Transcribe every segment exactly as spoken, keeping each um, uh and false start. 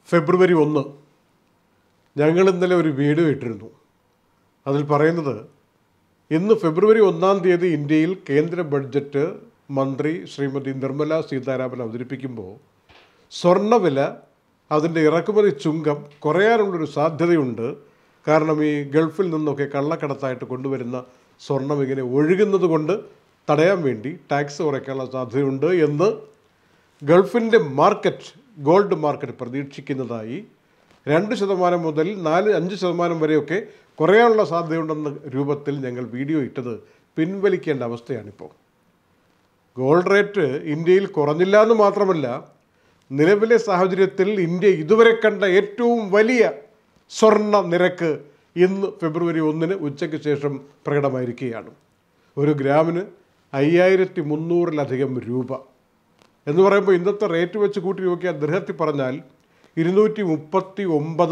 ഫെബ്രുവരി ഒന്ന് ഞങ്ങൾ ഇന്നലെ ഒരു വീഡിയോ ഇട്ടിരുന്നു. അതിൽ പറയുന്നത് ഇന്ന് ഫെബ്രുവരി ഒന്നാം തീയതി ഇന്ത്യയിൽ കേന്ദ്ര ബഡ്ജറ്റ് മന്ത്രി ശ്രീമതി നിർമ്മല സീതാരാമൻ അവതരിപ്പിക്കുമ്പോൾ സ്വർണ്ണവില അതിൻ്റെ ഇറക്കുമതി ചുങ്കം കുറയാനുള്ളൊരു സാധ്യതയുണ്ട്. കാരണം ഈ ഗൾഫിൽ നിന്നൊക്കെ കള്ളക്കടത്തായിട്ട് കൊണ്ടുവരുന്ന സ്വർണം ഇങ്ങനെ ഒഴുകുന്നത് കൊണ്ട് തടയാൻ വേണ്ടി ടാക്സ് കുറയ്ക്കാനുള്ള സാധ്യതയുണ്ട് എന്ന് ഗൾഫിൻ്റെ മാർക്കറ്റ് ഗോൾഡ് മാർക്കറ്റ് പ്രതീക്ഷിക്കുന്നതായി രണ്ട് ശതമാനം മുതൽ നാല് അഞ്ച് ശതമാനം വരെയൊക്കെ കുറയാനുള്ള സാധ്യതയുണ്ടെന്ന രൂപത്തിൽ ഞങ്ങൾ വീഡിയോ ഇട്ടത് പിൻവലിക്കേണ്ട അവസ്ഥയാണിപ്പോൾ. ഗോൾഡ് റേറ്റ് ഇന്ത്യയിൽ കുറഞ്ഞില്ല എന്ന് മാത്രമല്ല, നിലവിലെ സാഹചര്യത്തിൽ ഇന്ത്യ ഇതുവരെ കണ്ട ഏറ്റവും വലിയ സ്വർണ്ണ നിരക്ക് ഇന്ന് ഫെബ്രുവരി ഒന്നിന് ഉച്ചയ്ക്ക് ശേഷം പ്രകടമായിരിക്കുകയാണ്. ഒരു ഗ്രാമിന് അയ്യായിരത്തി മുന്നൂറിലധികം രൂപ എന്ന് പറയുമ്പോൾ ഇന്നത്തെ റേറ്റ് വെച്ച് കൂട്ടി നോക്കിയാൽ ദിർഹത്തിൽ പറഞ്ഞാൽ ഇരുന്നൂറ്റി മുപ്പത്തി ഒമ്പത്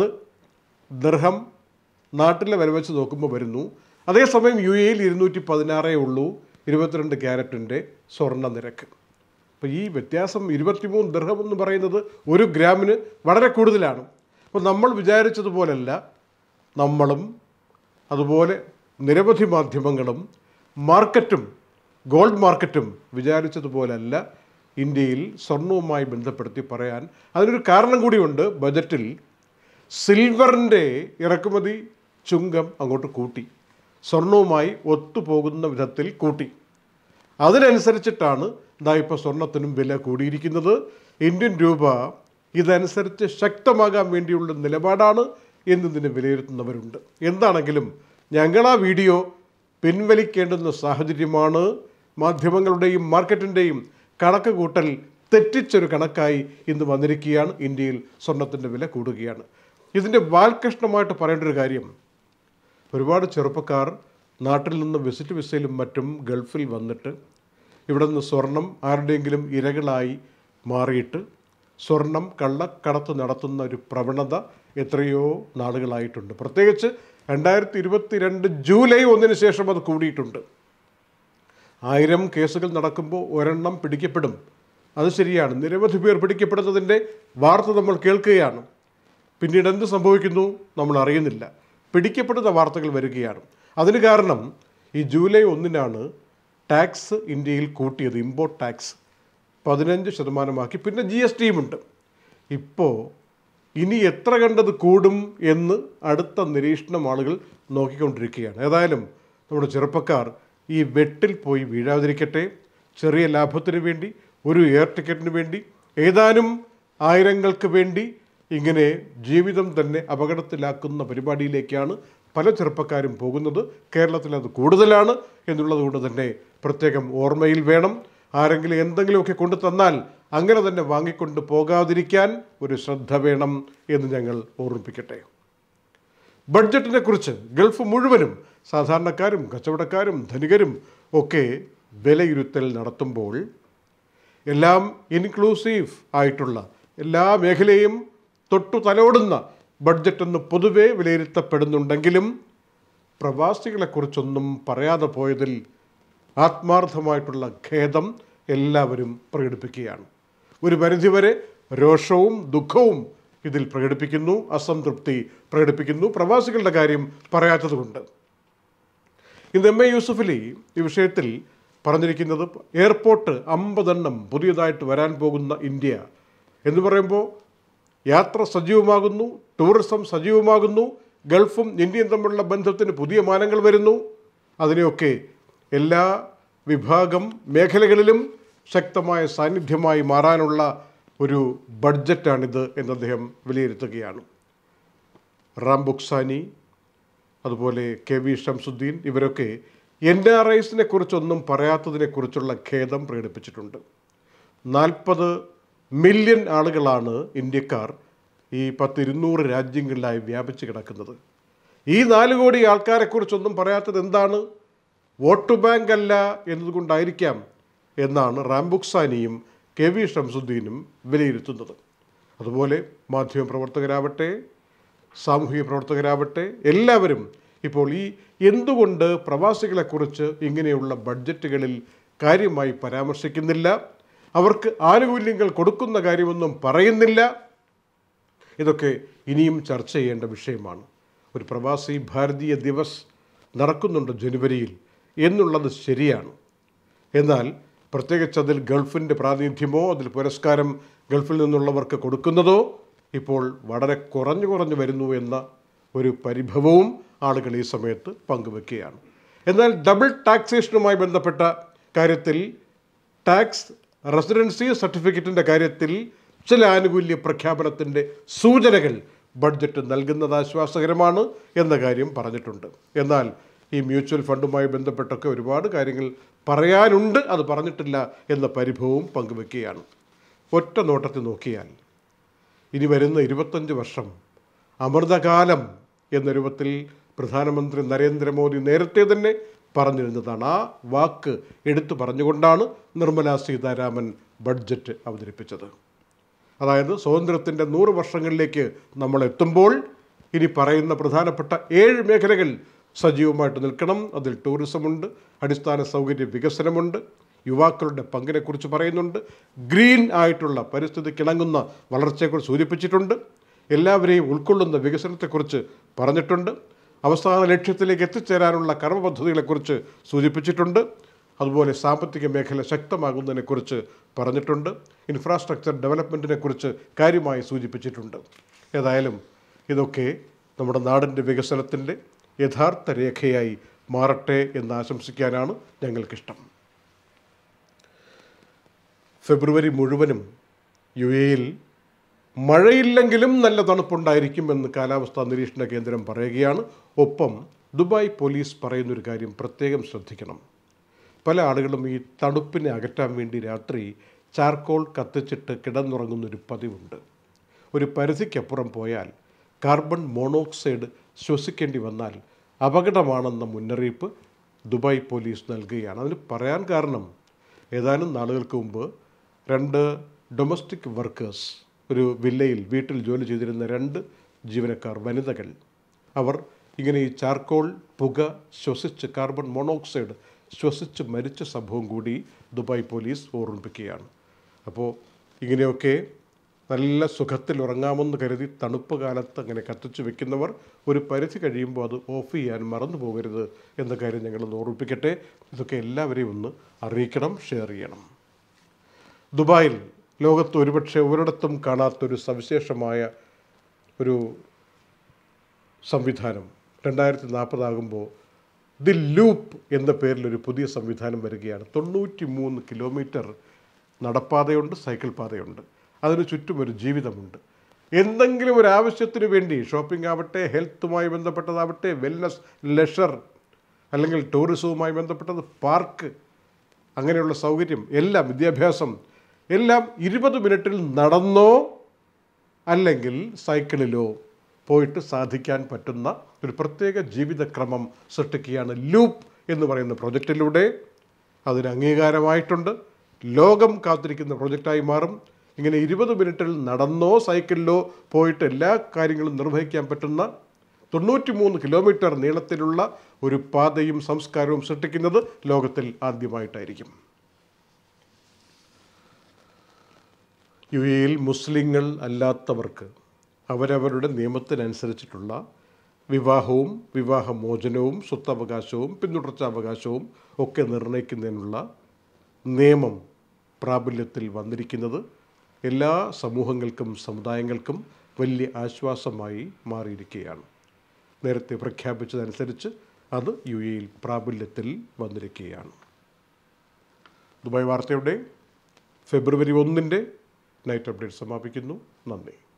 ദിർഹം നാട്ടിലെ വില വെച്ച് നോക്കുമ്പോൾ വരുന്നു. അതേസമയം യു എയിൽ ഇരുന്നൂറ്റി പതിനാറേ ഉള്ളൂ ഇരുപത്തിരണ്ട് ക്യാരറ്റിൻ്റെ സ്വർണ്ണ നിരക്ക്. അപ്പോൾ ഈ വ്യത്യാസം ഇരുപത്തിമൂന്ന് ദിർഹം എന്ന് പറയുന്നത് ഒരു ഗ്രാമിന് വളരെ കൂടുതലാണ്. അപ്പോൾ നമ്മൾ വിചാരിച്ചതുപോലല്ല, നമ്മളും അതുപോലെ നിരവധി മാധ്യമങ്ങളും മാർക്കറ്റും ഗോൾഡ് മാർക്കറ്റും വിചാരിച്ചതുപോലല്ല ഇന്ത്യയിൽ സ്വർണവുമായി ബന്ധപ്പെടുത്തി പറയാൻ. അതിനൊരു കാരണം കൂടിയുണ്ട്. ബജറ്റിൽ സിൽവറിൻ്റെ ഇറക്കുമതി ചുങ്കം അങ്ങോട്ട് കൂട്ടി, സ്വർണവുമായി ഒത്തുപോകുന്ന വിധത്തിൽ കൂട്ടി. അതിനനുസരിച്ചിട്ടാണ് ഇതാ ഇപ്പോൾ സ്വർണത്തിനും വില കൂടിയിരിക്കുന്നത്. ഇന്ത്യൻ രൂപ ഇതനുസരിച്ച് ശക്തമാകാൻ വേണ്ടിയുള്ള നിലപാടാണ് എന്നതിനെ വിലയിരുത്തുന്നവരുണ്ട്. എന്താണെങ്കിലും ഞങ്ങൾ ആ വീഡിയോ പിൻവലിക്കേണ്ടുന്ന സാഹചര്യമാണ്. മാധ്യമങ്ങളുടെയും മാർക്കറ്റിൻ്റെയും കണക്ക് കൂട്ടൽ തെറ്റിച്ചൊരു കണക്കായി ഇന്ന് വന്നിരിക്കുകയാണ്. ഇന്ത്യയിൽ സ്വർണത്തിൻ്റെ വില കൂടുകയാണ്. ഇതിൻ്റെ വാൽകഷ്ണമായിട്ട് പറയേണ്ട ഒരു കാര്യം, ഒരുപാട് ചെറുപ്പക്കാർ നാട്ടിൽ നിന്ന് വിസിറ്റ് വിസയിലും മറ്റും ഗൾഫിൽ വന്നിട്ട് ഇവിടെ നിന്ന് സ്വർണം ആരുടെയെങ്കിലും ഇരകളായി മാറിയിട്ട് സ്വർണം കള്ളക്കടത്ത് നടത്തുന്ന ഒരു പ്രവണത എത്രയോ നാളുകളായിട്ടുണ്ട്. പ്രത്യേകിച്ച് രണ്ടായിരത്തി ഇരുപത്തി രണ്ട് ജൂലൈ ഒന്നിന് ശേഷം അത് കൂടിയിട്ടുണ്ട്. ആയിരം കേസുകൾ നടക്കുമ്പോൾ ഒരെണ്ണം പിടിക്കപ്പെടും, അത് ശരിയാണ്. നിരവധി പേർ പിടിക്കപ്പെടുന്നതിൻ്റെ വാർത്ത നമ്മൾ കേൾക്കുകയാണ്. പിന്നീട് എന്ത് സംഭവിക്കുന്നു നമ്മൾ അറിയുന്നില്ല. പിടിക്കപ്പെടുന്ന വാർത്തകൾ വരികയാണ്. അതിന് കാരണം ഈ ജൂലൈ ഒന്നിനാണ് ടാക്സ് ഇന്ത്യയിൽ കൂട്ടിയത്. ഇമ്പോർട്ട് ടാക്സ് പതിനഞ്ച് ശതമാനമാക്കി. പിന്നെ ജി എസ് ടിയും ഉണ്ട്. ഇപ്പോൾ ഇനി എത്ര കണ്ടത് കൂടും എന്ന് അടുത്ത നിരീക്ഷണം ആളുകൾ നോക്കിക്കൊണ്ടിരിക്കുകയാണ്. ഏതായാലും നമ്മുടെ ചെറുപ്പക്കാർ ഈ വെട്ടിൽ പോയി വീഴാതിരിക്കട്ടെ. ചെറിയ ലാഭത്തിന് വേണ്ടി, ഒരു എയർ ടിക്കറ്റിന് വേണ്ടി, ഏതാനും ആയിരങ്ങൾക്ക് വേണ്ടി ഇങ്ങനെ ജീവിതം തന്നെ അപകടത്തിലാക്കുന്ന പരിപാടിയിലേക്കാണ് പല ചെറുപ്പക്കാരും പോകുന്നത്. കേരളത്തിൽ അത് കൂടുതലാണ് എന്നുള്ളത് കൊണ്ട് തന്നെ പ്രത്യേകം ഓർമ്മയിൽ വേണം. ആരെങ്കിലും എന്തെങ്കിലുമൊക്കെ കൊണ്ടു തന്നാൽ അങ്ങനെ തന്നെ വാങ്ങിക്കൊണ്ട് പോകാതിരിക്കാൻ ഒരു ശ്രദ്ധ വേണം എന്ന് ഞങ്ങൾ ഓർമ്മിപ്പിക്കട്ടെ. ബഡ്ജറ്റിനെ കുറിച്ച് ഗൾഫ് മുഴുവനും സാധാരണക്കാരും കച്ചവടക്കാരും ധനികരും ഒക്കെ വിലയിരുത്തൽ നടത്തുമ്പോൾ എല്ലാം ഇൻക്ലൂസീവ് ആയിട്ടുള്ള എല്ലാ മേഖലയും തൊട്ടു തലോടുന്ന ബഡ്ജറ്റെന്ന് പൊതുവെ വിലയിരുത്തപ്പെടുന്നുണ്ടെങ്കിലും പ്രവാസികളെക്കുറിച്ചൊന്നും പറയാതെ പോയതിൽ ആത്മാർത്ഥമായിട്ടുള്ള ഖേദം എല്ലാവരും പ്രകടിപ്പിക്കുകയാണ്. ഒരു പരിധിവരെ രോഷവും ദുഃഖവും ഇതിൽ പ്രകടിപ്പിക്കുന്നു, അസംതൃപ്തി പ്രകടിപ്പിക്കുന്നു. പ്രവാസികളുടെ കാര്യം പറയാത്തതുകൊണ്ട് ഇന്ന് എം എ യൂസുഫലി ഈ വിഷയത്തിൽ പറഞ്ഞിരിക്കുന്നത്, എയർപോർട്ട് അമ്പതെണ്ണം പുതിയതായിട്ട് വരാൻ പോകുന്ന ഇന്ത്യ എന്ന് പറയുമ്പോൾ യാത്ര സജീവമാകുന്നു, ടൂറിസം സജീവമാകുന്നു, ഗൾഫും ഇന്ത്യയും തമ്മിലുള്ള ബന്ധത്തിന് പുതിയ മാനങ്ങൾ വരുന്നു. അതിനെയൊക്കെ എല്ലാ വിഭാഗം മേഖലകളിലും ശക്തമായ സാന്നിധ്യമായി മാറാനുള്ള ഒരു ബഡ്ജറ്റാണിത് എന്ന് അദ്ദേഹം വിലയിരുത്തുകയാണ്. റാം ബുക്സാനി, അതുപോലെ കെ വി ഷംസുദ്ദീൻ ഇവരൊക്കെ എൻ ആർ ഐസിനെ കുറിച്ചൊന്നും പറയാത്തതിനെക്കുറിച്ചുള്ള ഖേദം പ്രകടിപ്പിച്ചിട്ടുണ്ട്. നാൽപ്പത് മില്യൺ ആളുകളാണ് ഇന്ത്യക്കാർ ഈ പത്തിരുന്നൂറ് രാജ്യങ്ങളിലായി വ്യാപിച്ച് കിടക്കുന്നത്. ഈ നാല് കോടി ആൾക്കാരെക്കുറിച്ചൊന്നും പറയാത്തത് എന്താണ്? വോട്ട് ബാങ്ക് അല്ല എന്നതുകൊണ്ടായിരിക്കാം എന്നാണ് റാം ബുക്സാനിയും കെ വി ഷംസുദ്ദീനും വിലയിരുത്തുന്നത്. അതുപോലെ മാധ്യമപ്രവർത്തകരാവട്ടെ, സാമൂഹിക പ്രവർത്തകരാവട്ടെ, എല്ലാവരും ഇപ്പോൾ ഈ എന്തുകൊണ്ട് പ്രവാസികളെക്കുറിച്ച് ഇങ്ങനെയുള്ള ബഡ്ജറ്റുകളിൽ കാര്യമായി പരാമർശിക്കുന്നില്ല, അവർക്ക് ആനുകൂല്യങ്ങൾ കൊടുക്കുന്ന കാര്യമൊന്നും പറയുന്നില്ല ഇതൊക്കെ ഇനിയും ചർച്ച ചെയ്യേണ്ട വിഷയമാണ്. ഒരു പ്രവാസി ഭാരതീയ ദിവസ് നടക്കുന്നുണ്ട് ജനുവരിയിൽ എന്നുള്ളത് ശരിയാണ്. എന്നാൽ പ്രത്യേകിച്ച് അതിൽ ഗൾഫിൻ്റെ പ്രാതിനിധ്യമോ അതിൽ പുരസ്കാരം ഗൾഫിൽ നിന്നുള്ളവർക്ക് കൊടുക്കുന്നതോ ഇപ്പോൾ വളരെ കുറഞ്ഞു കുറഞ്ഞു വരുന്നു എന്ന ഒരു പരിഭവവും ആളുകൾ ഈ സമയത്ത് പങ്കുവെക്കുകയാണ്. എന്നാൽ ഡബിൾ ടാക്സേഷനുമായി ബന്ധപ്പെട്ട കാര്യത്തിൽ ടാക്സ് റെസിഡൻസി സർട്ടിഫിക്കറ്റിൻ്റെ കാര്യത്തിൽ ചില ആനുകൂല്യ പ്രഖ്യാപനത്തിൻ്റെ സൂചനകൾ ബഡ്ജറ്റ് നൽകുന്നത് ആശ്വാസകരമാണ് എന്ന കാര്യം പറഞ്ഞിട്ടുണ്ട്. എന്നാൽ ഈ മ്യൂച്വൽ ഫണ്ടുമായി ബന്ധപ്പെട്ടൊക്കെ ഒരുപാട് കാര്യങ്ങൾ പറയാനുണ്ട്, അത് പറഞ്ഞിട്ടില്ല എന്ന പരിഭവവും പങ്കുവെക്കുകയാണ്. ഒറ്റ നോട്ടത്തിൽ നോക്കിയാൽ ഇനി വരുന്ന ഇരുപത്തഞ്ച് വർഷം അമൃതകാലം എന്ന രൂപത്തിൽ പ്രധാനമന്ത്രി നരേന്ദ്രമോദി നേരത്തെ തന്നെ പറഞ്ഞിരുന്നതാണ്. ആ വാക്ക് എടുത്തു പറഞ്ഞുകൊണ്ടാണ് നിർമ്മലാ സീതാരാമൻ ബഡ്ജറ്റ് അവതരിപ്പിച്ചത്. അതായത് സ്വാതന്ത്ര്യത്തിൻ്റെ നൂറ് വർഷങ്ങളിലേക്ക് നമ്മൾ എത്തുമ്പോൾ ഇനി പറയുന്ന പ്രധാനപ്പെട്ട ഏഴ് മേഖലകൾ സജീവമായിട്ട് നിൽക്കണം. അതിൽ ടൂറിസമുണ്ട്, അടിസ്ഥാന സൗകര്യ വികസനമുണ്ട്, യുവാക്കളുടെ പങ്കിനെക്കുറിച്ച് പറയുന്നുണ്ട്, ഗ്രീൻ ആയിട്ടുള്ള പരിസ്ഥിതിക്കിണങ്ങുന്ന വളർച്ചയെക്കുറിച്ച് സൂചിപ്പിച്ചിട്ടുണ്ട്, എല്ലാവരെയും ഉൾക്കൊള്ളുന്ന വികസനത്തെക്കുറിച്ച് പറഞ്ഞിട്ടുണ്ട്, അവസാന ലക്ഷ്യത്തിലേക്ക് എത്തിച്ചേരാനുള്ള കർമ്മ പദ്ധതികളെക്കുറിച്ച് സൂചിപ്പിച്ചിട്ടുണ്ട്, അതുപോലെ സാമ്പത്തിക മേഖല ശക്തമാകുന്നതിനെക്കുറിച്ച് പറഞ്ഞിട്ടുണ്ട്, ഇൻഫ്രാസ്ട്രക്ചർ ഡെവലപ്മെൻറ്റിനെക്കുറിച്ച് കാര്യമായി സൂചിപ്പിച്ചിട്ടുണ്ട്. ഏതായാലും ഇതൊക്കെ നമ്മുടെ നാടിൻ്റെ വികസനത്തിൻ്റെ യഥാർത്ഥ രേഖയായി മാറട്ടെ എന്ന് ആശംസിക്കാനാണ് ഞങ്ങൾക്കിഷ്ടം. ഫെബ്രുവരി മുഴുവനും യു എയിൽ മഴയില്ലെങ്കിലും നല്ല തണുപ്പുണ്ടായിരിക്കുമെന്ന് കാലാവസ്ഥാ നിരീക്ഷണ കേന്ദ്രം പറയുകയാണ്. ഒപ്പം ദുബായ് പോലീസ് പറയുന്നൊരു കാര്യം പ്രത്യേകം ശ്രദ്ധിക്കണം. പല ആളുകളും ഈ തണുപ്പിനെ അകറ്റാൻ വേണ്ടി രാത്രി ചാർക്കോൾ കത്തിച്ചിട്ട് കിടന്നുറങ്ങുന്നൊരു പതിവുണ്ട്. ഒരു പരിധിക്കപ്പുറം പോയാൽ കാർബൺ മോണോക്സൈഡ് ശ്വസിക്കേണ്ടി വന്നാൽ അപകടമാണെന്ന മുന്നറിയിപ്പ് ദുബായ് പോലീസ് നൽകുകയാണ്. അതിന് പറയാൻ കാരണം ഏതാനും നാളുകൾക്ക് മുമ്പ് രണ്ട് ഡൊമസ്റ്റിക് വർക്കേഴ്സ്, ഒരു വില്ലയിൽ വീട്ടിൽ ജോലി ചെയ്തിരുന്ന രണ്ട് ജീവനക്കാർ വനിതകൾ, അവർ ഇങ്ങനെ ഈ ചാർക്കോൾ പുക ശ്വസിച്ച് കാർബൺ മോണോക്സൈഡ് ശ്വസിച്ച് മരിച്ച സംഭവം കൂടി ദുബായ് പോലീസ് ഓർമ്മിപ്പിക്കുകയാണ്. അപ്പോൾ ഇങ്ങനെയൊക്കെ നല്ല സുഖത്തിൽ ഉറങ്ങാമെന്ന് കരുതി തണുപ്പ് കാലത്ത് അങ്ങനെ കത്തിച്ച് വെക്കുന്നവർ ഒരു പരിധി കഴിയുമ്പോൾ അത് ഓഫ് ചെയ്യാൻ മറന്നു പോകരുത് എന്ന കാര്യം ഞങ്ങളൊന്ന് ഓർമ്മിപ്പിക്കട്ടെ. ഇതൊക്കെ എല്ലാവരെയും ഒന്ന് അറിയിക്കണം, ഷെയർ ചെയ്യണം. ദുബായിൽ ലോകത്ത് ഒരുപക്ഷെ ഒരിടത്തും കാണാത്തൊരു സവിശേഷമായ ഒരു സംവിധാനം രണ്ടായിരത്തി നാൽപ്പതാകുമ്പോൾ ദി ലൂപ്പ് എന്ന പേരിലൊരു പുതിയ സംവിധാനം വരികയാണ്. തൊണ്ണൂറ്റി മൂന്ന് കിലോമീറ്റർ നടപ്പാതയുണ്ട്, സൈക്കിൾ പാതയുണ്ട്, അതിന് ചുറ്റും ഒരു ജീവിതമുണ്ട്. എന്തെങ്കിലും ഒരു ആവശ്യത്തിന് വേണ്ടി ഷോപ്പിംഗ് ആവട്ടെ, ഹെൽത്തുമായി ബന്ധപ്പെട്ടതാവട്ടെ, വെൽനസ്, ലെഷർ, അല്ലെങ്കിൽ ടൂറിസവുമായി ബന്ധപ്പെട്ടത്, പാർക്ക്, അങ്ങനെയുള്ള സൗകര്യം എല്ലാം, വിദ്യാഭ്യാസം എല്ലാം ഇരുപത് മിനിറ്റിൽ നടന്നോ അല്ലെങ്കിൽ സൈക്കിളിലോ പോയിട്ട് സാധിക്കാൻ പറ്റുന്ന ഒരു പ്രത്യേക ജീവിതക്രമം സൃഷ്ടിക്കുകയാണ് ലൂപ്പ് എന്ന് പറയുന്ന പ്രൊജക്റ്റിലൂടെ. അതിന് അംഗീകാരമായിട്ടുണ്ട്, ലോകം കാത്തിരിക്കുന്ന പ്രൊജക്റ്റായി മാറും. ഇങ്ങനെ ഇരുപത് മിനിറ്റിൽ നടന്നോ സൈക്കിളിലോ പോയിട്ട് എല്ലാ കാര്യങ്ങളും നിർവഹിക്കാൻ പറ്റുന്ന തൊണ്ണൂറ്റി മൂന്ന് കിലോമീറ്റർ നീളത്തിലുള്ള ഒരു പാതയും സംസ്കാരവും സൃഷ്ടിക്കുന്നത് ലോകത്തിൽ ആദ്യമായിട്ടായിരിക്കും. യു എയിൽ മുസ്ലിങ്ങൾ അല്ലാത്തവർക്ക് അവരവരുടെ നിയമത്തിനനുസരിച്ചിട്ടുള്ള വിവാഹവും വിവാഹമോചനവും സ്വത്തവകാശവും പിന്തുടർച്ചാവകാശവും ഒക്കെ നിർണ്ണയിക്കുന്നതിനുള്ള നിയമം പ്രാബല്യത്തിൽ വന്നിരിക്കുന്നത് എല്ലാ സമൂഹങ്ങൾക്കും സമുദായങ്ങൾക്കും വലിയ ആശ്വാസമായി മാറിയിരിക്കുകയാണ്. നേരത്തെ പ്രഖ്യാപിച്ചതനുസരിച്ച് അത് യു എയിൽ പ്രാബല്യത്തിൽ വന്നിരിക്കുകയാണ്. ദുബായ് വാർത്തയുടെ ഫെബ്രുവരി ഒന്നിൻ്റെ നൈറ്റ് അപ്ഡേറ്റ് സമാപിക്കുന്നു. നന്ദി.